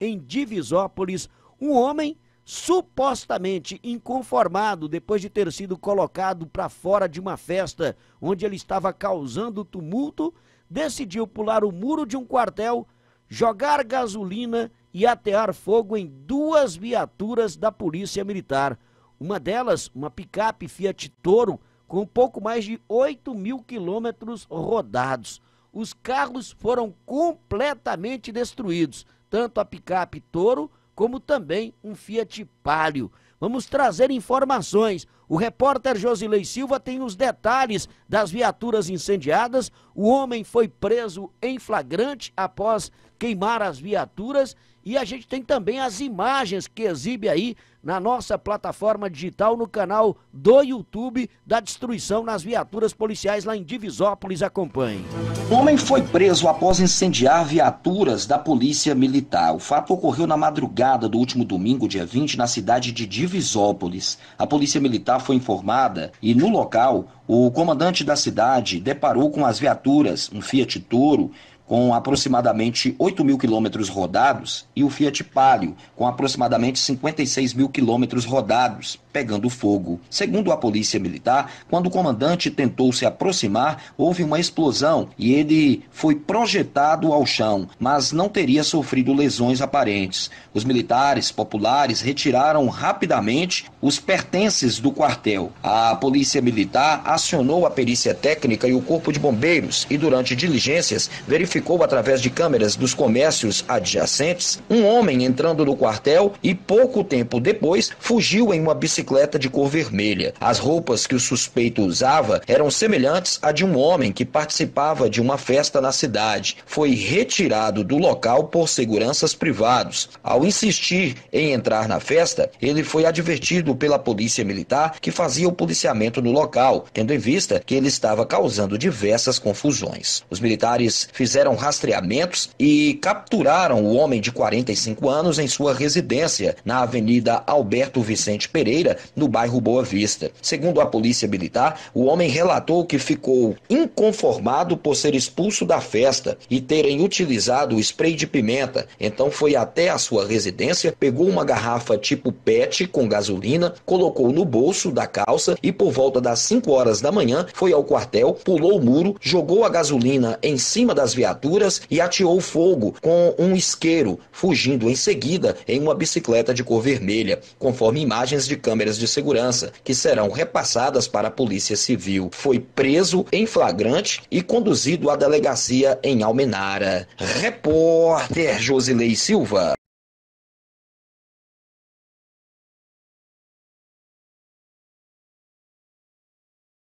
em Divisópolis, um homem supostamente inconformado depois de ter sido colocado para fora de uma festa onde ele estava causando tumulto, decidiu pular o muro de um quartel, jogar gasolina e atear fogo em duas viaturas da Polícia Militar. Uma delas, uma picape Fiat Toro, com pouco mais de 8.000 quilômetros rodados. Os carros foram completamente destruídos, tanto a picape Toro como também um Fiat Palio. Vamos trazer informações. O repórter Josilei Silva tem os detalhes das viaturas incendiadas. O homem foi preso em flagrante após queimar as viaturas e a gente tem também as imagens que exibe aí na nossa plataforma digital, no canal do YouTube, da destruição nas viaturas policiais lá em Divisópolis. Acompanhe. Um homem foi preso após incendiar viaturas da Polícia Militar. O fato ocorreu na madrugada do último domingo, dia 20, na cidade de Divisópolis. A Polícia Militar foi informada e, no local, o comandante da cidade deparou com as viaturas, um Fiat Toro, com aproximadamente 8.000 quilômetros rodados, e o Fiat Palio, com aproximadamente 56.000 quilômetros rodados, pegando fogo. Segundo a Polícia Militar, quando o comandante tentou se aproximar, houve uma explosão e ele foi projetado ao chão, mas não teria sofrido lesões aparentes. Os militares populares retiraram rapidamente os pertences do quartel. A Polícia Militar acionou a perícia técnica e o Corpo de Bombeiros e, durante diligências, verificou através de câmeras dos comércios adjacentes um homem entrando no quartel e pouco tempo depois fugiu em uma bicicleta de cor vermelha. As roupas que o suspeito usava eram semelhantes à de um homem que participava de uma festa na cidade. Foi retirado do local por seguranças privados. Ao insistir em entrar na festa, ele foi advertido pela Polícia Militar, que fazia o policiamento no local, tendo em vista que ele estava causando diversas confusões. Os militares fizeram rastreamentos e capturaram o homem de 45 anos em sua residência, na Avenida Alberto Vicente Pereira, no bairro Boa Vista. Segundo a Polícia Militar, o homem relatou que ficou inconformado por ser expulso da festa e terem utilizado o spray de pimenta. Então foi até a sua residência, pegou uma garrafa tipo PET com gasolina, colocou no bolso da calça e por volta das 5 horas da manhã foi ao quartel, pulou o muro, jogou a gasolina em cima das viaturas e ateou fogo com um isqueiro, fugindo em seguida em uma bicicleta de cor vermelha, conforme imagens de câmeras de segurança, que serão repassadas para a Polícia Civil. Foi preso em flagrante e conduzido à delegacia em Almenara. Repórter Josilei Silva.